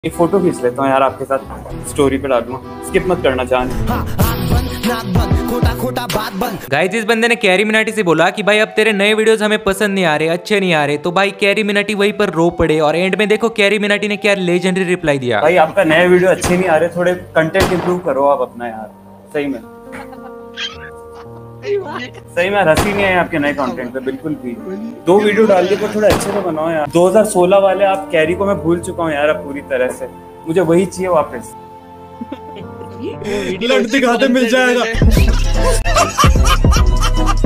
एक फोटो खींच लेता हूँ यार आपके साथ, स्टोरी पे डालूंगा, स्किप मत करना चाहने। गाइस इस बंदे ने कैरी मिनाटी से बोला कि भाई अब तेरे नए वीडियोस हमें पसंद नहीं आ रहे, अच्छे नहीं आ रहे। तो भाई कैरी मिनाटी वहीं पर रो पड़े और एंड में देखो कैरी मिनाटी ने क्या लेजेंडरी रिप्लाई दिया। भाई आपका नए वीडियो अच्छे नहीं आ रहे, थोड़े कंटेंट इंप्रूव करो आप अपना यार। सही में हंसी नहीं है आपके नए कंटेंट पे बिल्कुल भी। 2 वीडियो डाल के थोड़े अच्छे तो बनाओ यार। 2016 वाले आप कैरी को मैं भूल चुका हूँ यार अब पूरी तरह से, मुझे वही चाहिए वापस। लड़ दिखाते मिल जाएगा।